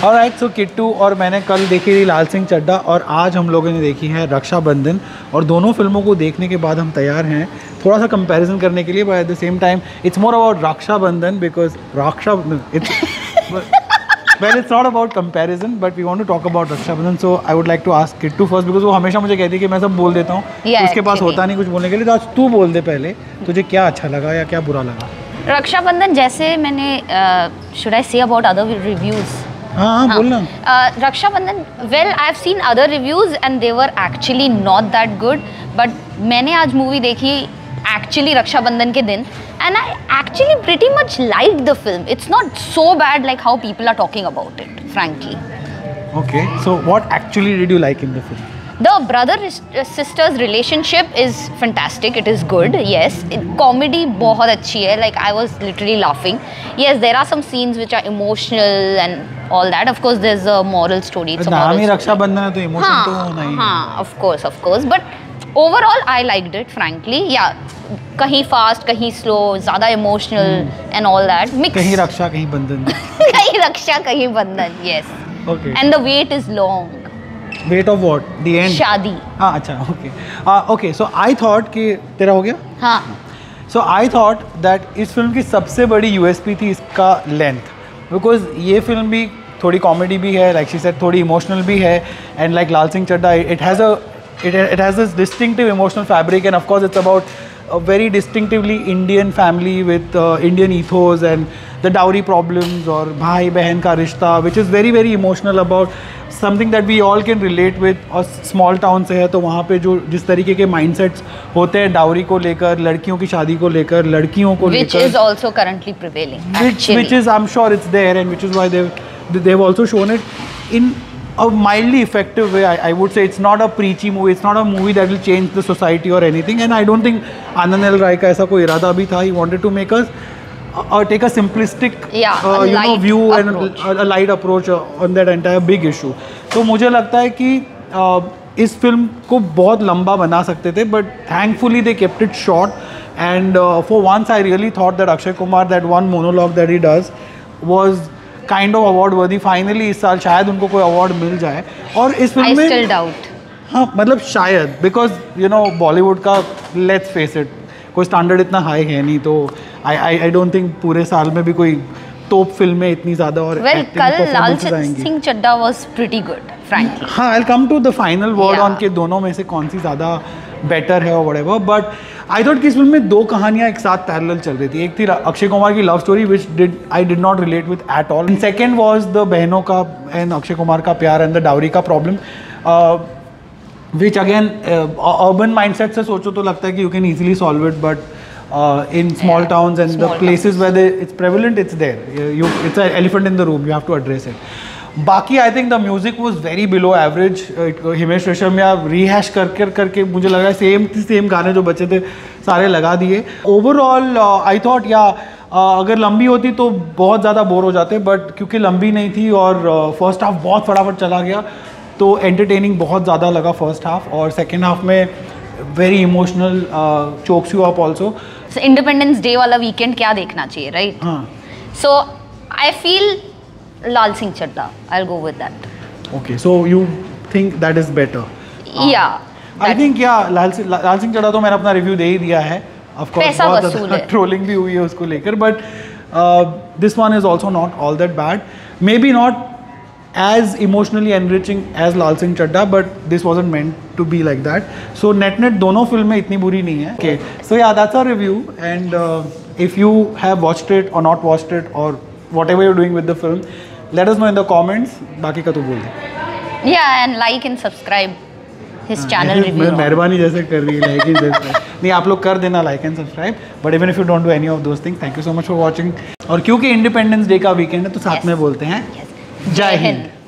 Alright, सो किट्टू और मैंने कल देखी थी लाल सिंह चड्ढा और आज हम लोगों ने देखी है रक्षाबंधन, और दोनों फिल्मों को देखने के बाद हम तैयार हैं थोड़ा सा कंपैरिजन करने के लिए, but at the same time it's more about Rakshabandhan because well, it's not about comparison, but we want to talk about Rakshabandhan. So I would like to ask Kittu first because वो हमेशा मुझे कहती है कि मैं सब बोल देता हूँ, उसके पास होता नहीं कुछ बोलने के लिए, तो आज तू बोल दे पहले, तुझे क्या अच्छा लगा या क्या बुरा लगा? रक्षाबंधन जैसे मैंने should I say about other reviews? हाँ बोलना. Rakshabandhan, well I've seen other reviews and they were actually not that good, but मैंने आज मूवी देखी actually रक्षाबंधन के दिन and I actually pretty much liked the film. It's not so bad like how people are talking about it, frankly. Okay, so what actually did you like in the film? The brother-sisters relationship is fantastic. It is good, yes. Comedy बहुत अच्छी है. Like I was literally laughing. Yes, there are some scenes which are emotional and all that. Of course, there's a moral story. It's a moral story. Rakshabandhan है तो emotion तो होना ही. हाँ, of course. But overall, I liked it. Frankly, yeah. कहीं fast कहीं slow, ज़्यादा emotional and all that mix. कहीं रक्षा कहीं बंधन. कहीं रक्षा कहीं बंधन, yes. Okay. And the wait is long. Wait of what? The end. शादी. हाँ अच्छा, okay. Okay, so I thought कि तेरा हो गया. हाँ. सो आई थॉट दैट इस फिल्म की सबसे बड़ी यूएसपी थी इसका लेंथ, बिकॉज ये फिल्म भी थोड़ी कॉमेडी भी है, लाइक शी सेड थोड़ी इमोशनल भी है, and like Lal Singh Chaddha it has this distinctive emotional fabric, and of course it's about a very distinctively Indian family with Indian ethos and the dowry problems or भाई बहन का रिश्ता, which is very very emotional about something that we all can relate with. और small town से है तो वहाँ पे जो जिस तरीके के mindsets होते हैं डाउरी को लेकर, लड़कियों की शादी को लेकर, लड़कियों को लेकर, which is also currently prevailing, which is I'm sure it's there, and which is why they've also shown it in a mildly effective way. I would say it's not a preachy movie. It's not a movie that will change the society or anything. And I don't think Anand L. Rai का ऐसा कोई इरादा भी था. He wanted to make us take a simplistic view and a light approach on that entire big issue. तो मुझे लगता है कि इस फिल्म को बहुत लंबा बना सकते थे, but thankfully they kept it short. And for once I really thought that Akshay Kumar, that one monologue that he does was kind of award worthy. Finally इस साल शायद उनको कोई अवार्ड मिल जाए. और इस फिल्म में I still doubt. हाँ मतलब शायद, बिकॉज यू नो बॉलीवुड का लेट्स फेस इट कोई स्टैंडर्ड इतना हाई है नहीं, तो आई डोंट थिंक पूरे साल में भी कोई टॉप फिल्में इतनी ज़्यादा. और कल Lal Singh Chaddha was pretty good frankly. हाँ, I will come to the final word on के दोनों में से कौन सी ज़्यादा बेटर है और व्हाटएवर. बट आई थॉट कि इस फिल्म में दो कहानियाँ एक साथ पैरेलल चल रही थी. एक थी अक्षय कुमार की love story which I did not relate with at all, and second was the बहनों का एंड अक्षय कुमार का प्यार एंड द डाउरी का problem, which again urban mindset से सोचो तो लगता है कि you can easily solve it, but in small towns and the places where it's prevalent, it's there. It's an elephant in the room. You have to address it. बाकी I think the music was very below average. Himesh Reshammiya rehash करके मुझे लगा same गाने जो बचे थे सारे लगा दिए. ओवरऑल आई थॉट अगर लंबी होती तो बहुत ज़्यादा बोर हो जाते, बट क्योंकि लंबी नहीं थी और फर्स्ट हाफ बहुत फटाफट चला गया तो एंटरटेनिंग बहुत ज़्यादा लगा फर्स्ट हाफ, और सेकेंड हाफ में very emotional chokes you up also. Independence day वाला वीकेंड क्या देखना चाहिए, राइट? हाँ. So I feel Lal Singh Chadda. I'll go with that. Okay, so you think that is better? Yeah. I think Lal Singh Chadda तो मैंने अपना review दे ही दिया है. Of course, बहुत ट्रोलिंग भी हुई है उसको लेकर, but this one is also not all that bad. Maybe not as emotionally enriching as Lal Singh Chadda, but this wasn't meant to be like that. So net दोनों फिल्में इतनी बुरी नहीं है. Okay, so yeah, that's our review, and if you have watched it or not watched it or whatever you're doing with the film, let us know in the comments. बाकी का तो बोल दे. Yeah, and like and subscribe his channel review. मेहरबानी जैसे कर रही है, like and subscribe. नहीं, आप लोग कर देना like and subscribe. But even if you don't do any of those things, thank you so much for watching. और क्योंकि इंडिपेंडेंस डे का वीकेंड है तो साथ में बोलते हैं जय हिंद.